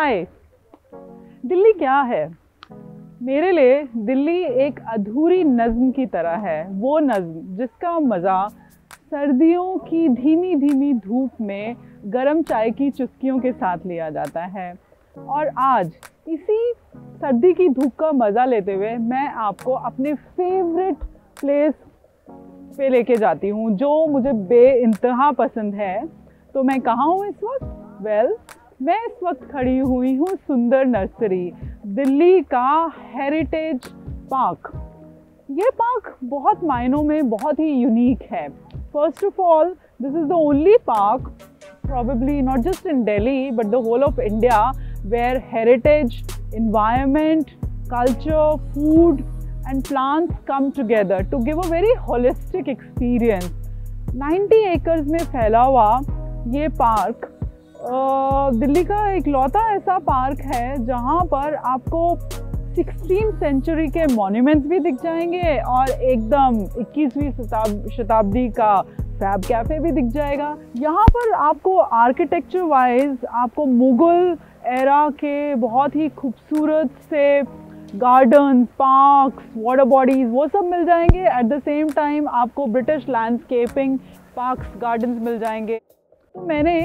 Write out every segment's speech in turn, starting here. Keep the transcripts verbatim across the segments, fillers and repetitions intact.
हाय। दिल्ली क्या है? मेरे लिए दिल्ली एक अधूरी नज़्म की तरह है, वो नज़्म जिसका मज़ा सर्दियों की धीमी धीमी धूप में गर्म चाय की चुस्कियों के साथ लिया जाता है। और आज इसी सर्दी की धूप का मज़ा लेते हुए मैं आपको अपने फेवरेट प्लेस पे लेके जाती हूँ जो मुझे बेइंतहा पसंद है। तो मैं कहाँ हूँ इस वक्त? वेल well, मैं इस वक्त खड़ी हुई हूँ सुंदर नर्सरी, दिल्ली का हेरिटेज पार्क। ये पार्क बहुत मायनों में बहुत ही यूनिक है। First of all, this is the only park probably not just in Delhi but the whole of India where heritage, environment, culture, food and plants come together to give a very holistic experience. ninety acres में फैला हुआ ये park Delhi का एक लौता ऐसा park है जहाँ पर आपको सिक्सटीन सेंचुरी के मॉन्यूमेंट्स भी दिख जाएंगे और एकदम इक्कीसवीं शताब्दी का फैब कैफे भी दिख जाएगा। यहाँ पर आपको आर्किटेक्चर वाइज आपको मुगल एरा के बहुत ही खूबसूरत से गार्डन्स, पार्क्स, वाटर बॉडीज वो सब मिल जाएंगे। एट द सेम टाइम आपको ब्रिटिश लैंडस्केपिंग पार्क्स, गार्डन्स मिल जाएंगे। तो मैंने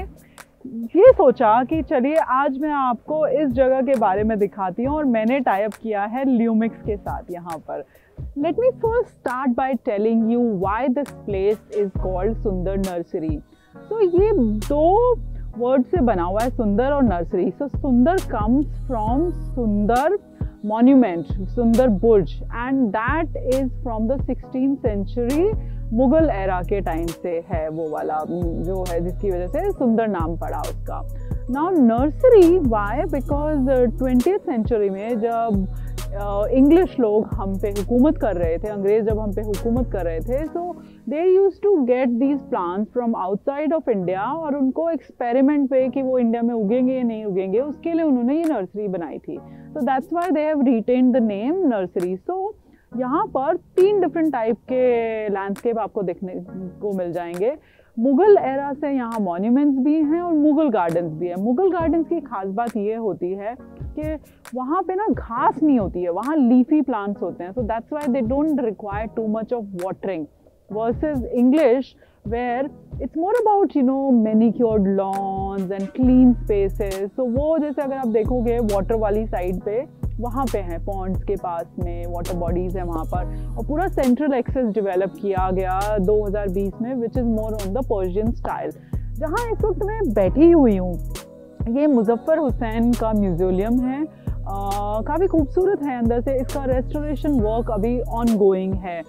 ये सोचा कि चलिए आज मैं आपको इस जगह के बारे में दिखाती हूँ और मैंने टाई अप किया है ल्यूमिक्स के साथ यहाँ पर। Let me first start by telling you why this place is called Sunder Nursery. तो ये दो वर्ड से बना हुआ है, सुंदर और नर्सरी। सो सुंदर comes from Sunder monument, Sunder Burj, and that is from the sixteenth century Mughal era के टाइम से है वो वाला जो है जिसकी वजह से सुंदर नाम पड़ा उसका। Now nursery why? Because twentieth century में जब इंग्लिश uh, लोग हम पे हुकूमत कर रहे थे, अंग्रेज जब हम पे हुकूमत कर रहे थे, so they use to get these plants from outside of India और उनको एक्सपेरिमेंट पे कि वो इंडिया में उगेंगे या नहीं उगेंगे उसके लिए उन्होंने ये नर्सरी बनाई थी। So that's why they have retained the name nursery. So यहाँ पर तीन डिफरेंट टाइप के लैंडस्केप आपको देखने को मिल जाएंगे। मुगल एरा से यहाँ मॉन्यूमेंट्स भी हैं और मुगल गार्डन्स भी हैं। मुगल गार्डन्स की खास बात ये होती है कि वहाँ पे ना घास नहीं होती है, वहाँ लीफी प्लांट्स होते हैं। So that's why they don't require too much of watering versus English where it's more about you know manicured lawns and clean spaces. So वो जैसे अगर आप देखोगे वाटर वाली साइड पे वहाँ पे हैं, पॉन्ड्स के पास में वाटर बॉडीज़ हैं वहाँ पर, और पूरा सेंट्रल एक्सेस डेवलप किया गया दो हज़ार बीस में, which is more on the Persian style. जहाँ इस वक्त मैं बैठी हुई हूँ ये मुजफ्फर हुसैन का म्यूजियम है। काफ़ी खूबसूरत है अंदर से। इसका रेस्टोरेशन वर्क अभी ऑन गोइंग है।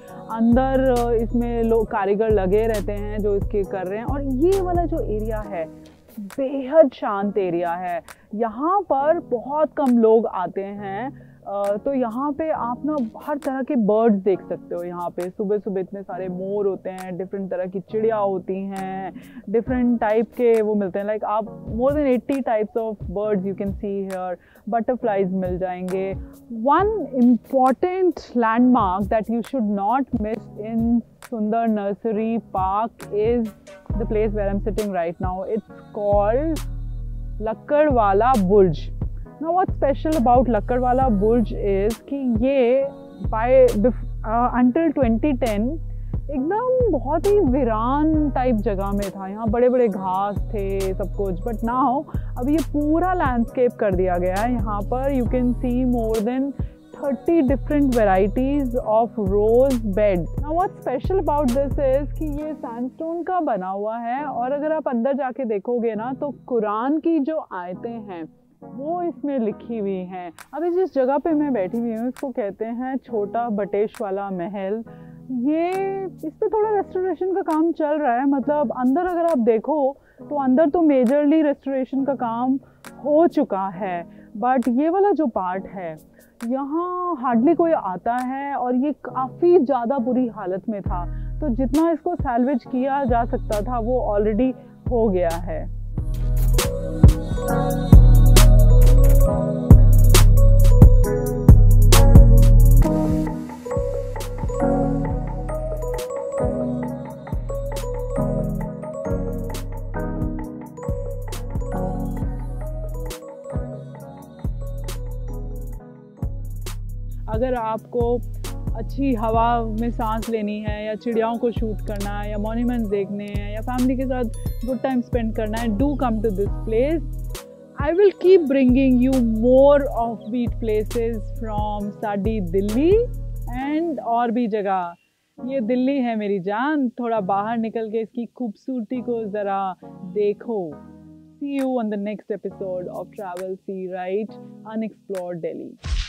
अंदर इसमें लोग कारीगर लगे रहते हैं जो इसके कर रहे हैं। और ये वाला जो एरिया है बेहद शांत एरिया है। यहाँ पर बहुत कम लोग आते हैं, तो यहाँ पे आप ना हर तरह के बर्ड्स देख सकते हो। यहाँ पे सुबह सुबह इतने सारे मोर होते हैं, डिफरेंट तरह की चिड़िया होती हैं, डिफरेंट टाइप के वो मिलते हैं। लाइक आप more than eighty types of birds you can see here. Butterflies मिल जाएंगे। One important landmark that you should not miss in Sunder Nursery park is the place where I'm sitting right now. It's called Lakkarwala Burj. Now what's special about Lakkarwala Burj is कि ये by uh, until twenty ten एकदम बहुत ही वीरान type जगह में था। यहाँ बड़े बड़े घास थे सब कुछ, बट नाउ अब ये पूरा लैंडस्केप कर दिया गया है। यहाँ पर you can see more than thirty different varieties of rose bed. Now what's special about this is कि ये sandstone का बना हुआ है और अगर आप अंदर जाके देखोगे ना तो कुरान की जो आयतें हैं वो इसमें लिखी हुई हैं। अभी जिस जगह पे मैं बैठी हुई हूँ इसको कहते हैं छोटा बटेश वाला महल। ये इस पे थोड़ा रेस्टोरेशन का काम चल रहा है। मतलब अंदर अगर आप देखो तो अंदर तो मेजरली रेस्टोरेशन का काम हो चुका है, बट ये वाला जो पार्ट है यहाँ हार्डली कोई आता है और ये काफ़ी ज़्यादा बुरी हालत में था। तो जितना इसको सैल्वेज किया जा सकता था वो ऑलरेडी हो गया है। अगर आपको अच्छी हवा में सांस लेनी है या चिड़ियाओं को शूट करना है या मॉन्यूमेंट्स देखने हैं या फैमिली के साथ गुड टाइम स्पेंड करना है, do come to this place. I will keep bringing you more off beat places from साडी दिल्ली एंड और भी जगह। ये दिल्ली है मेरी जान, थोड़ा बाहर निकल के इसकी खूबसूरती को ज़रा देखो। See you on the next episode of Travel See Right Unexplored Delhi.